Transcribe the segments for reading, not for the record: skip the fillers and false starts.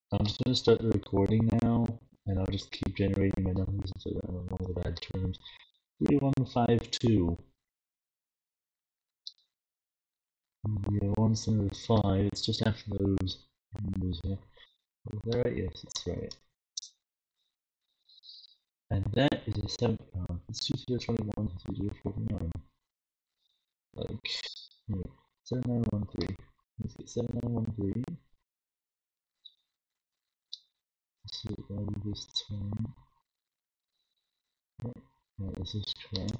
I'm just going to start the recording now, and I'll just keep generating my numbers so that I don't know the bad terms. 3152. Yeah, 175. It's just after those numbers here. Is that right? Yes, it's right. And that is a 7. It's 2021, 2049. Like, here. 7913. Let's get 7913. Let's see what value this time. Right, this is correct.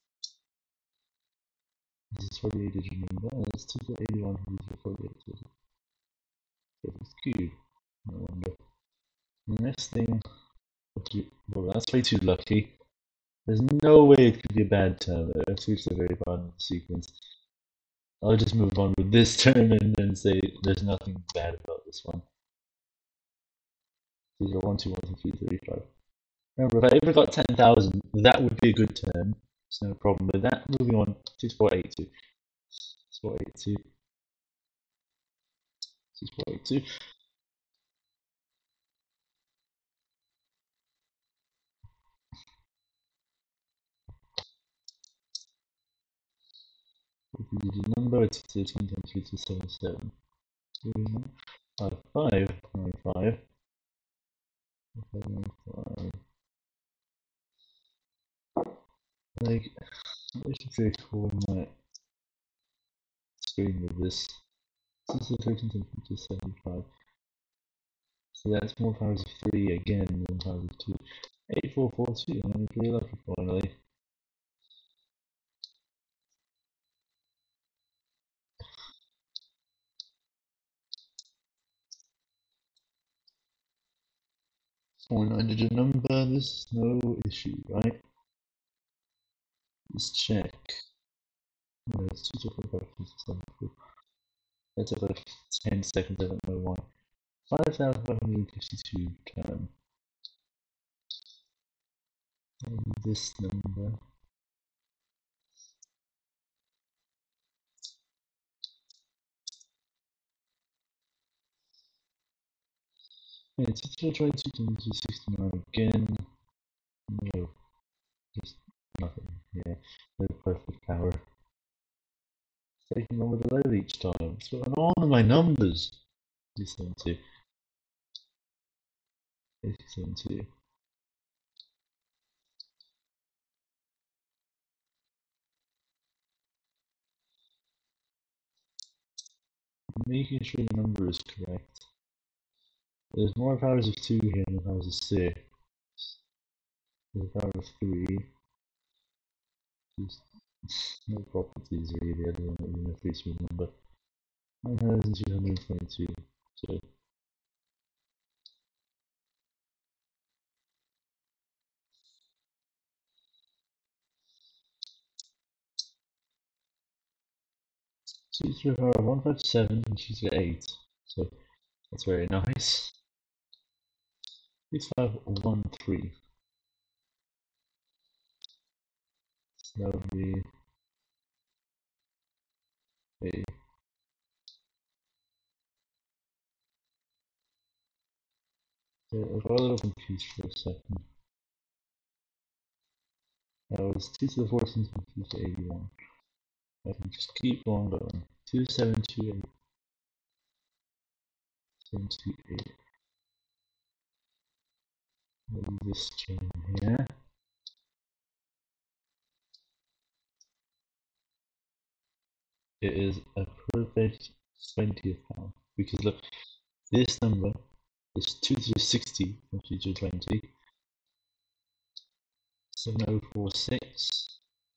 This is 48 digit number, and it's 281 to 48 digit. It's cube. No wonder. The next thing, well, that's way too lucky. There's no way it could be a bad term. Let's reach the very bottom of the sequence. I'll just move on with this term and then say there's nothing bad about this one. 0, 1, 2, 1, 2, 3, 5. Remember, if I ever got 10,000, that would be a good term. There's no problem with that. Moving on, 6482. 6482. 6482. The number it's 13.3277. 5595. Like, I should say format screen with this. This is the 13.75. So that's more powers of 3 again than powers of 2. 8442, I'm pretty lucky finally. Four 9-digit number, there's no issue, right? Let's check. No, it's 225. That's about 10 seconds, I don't know why. 5,552 term. And this number. Yeah, it's 222 again. No, just nothing. Yeah, no perfect power. It's taking longer to load each time. What's going on with my numbers? 272. 872. Making sure the number is correct. There's more powers of 2 here than powers of 6. There's a power of 3. Just no properties really, other than being a 3 number. 9,222. So 2 to the power of 157 and 2 to the 8. So that's very nice. 6513. So that would be a I got a little confused for a second. That was 2 to the 14th and 2 to 81. I can just keep on going. 2728. 728. Maybe this chain here. It is a perfect 20th pound. Because look, this number is 2 to the 60 from 2 to 20. 7046.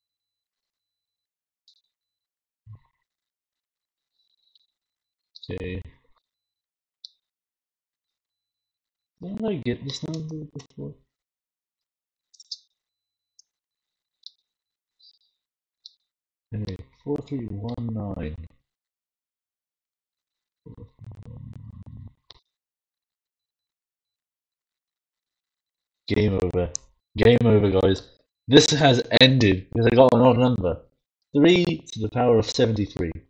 Okay. Didn't I get this number before? Anyway, 4319. Game over. Game over, guys. This has ended because I got an odd number. 3 to the power of 73.